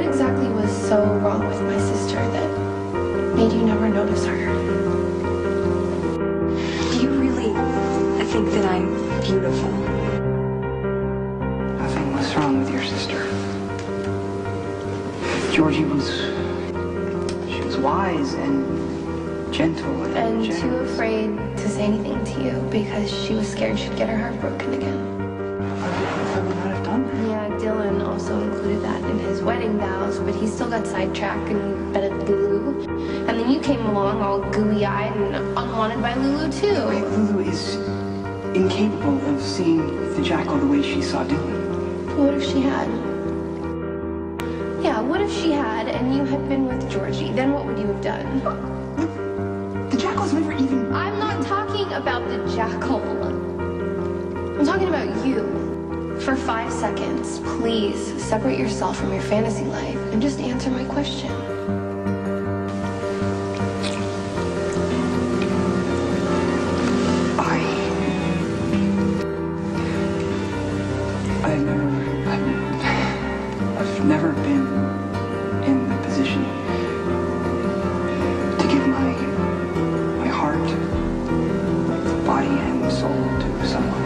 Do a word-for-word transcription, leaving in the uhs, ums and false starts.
exactly was so wrong with my sister that made you never notice her? Do you really think that I'm beautiful? Nothing was wrong with your sister. Georgie was... she was wise and gentle and, And generous. too afraid to say anything to you because she was scared she'd get her heart broken again. I would not have done that. Yeah, Dylan also included that in his wedding vows, but he still got sidetracked and bet at Lulu. And then you came along all gooey-eyed and unwanted by Lulu, too. Wait, Lulu is incapable of seeing the jackal the way she saw Dylan. What if she had? Yeah, what if she had and you had been with Georgie? Then what would you have done? The jackal's never even... I'm not talking about the jackal. I'm talking about you. For five seconds, please separate yourself from your fantasy life and just answer my question. I... I've never... I've, I've never been in the position to give my... my heart, body, and soul to someone.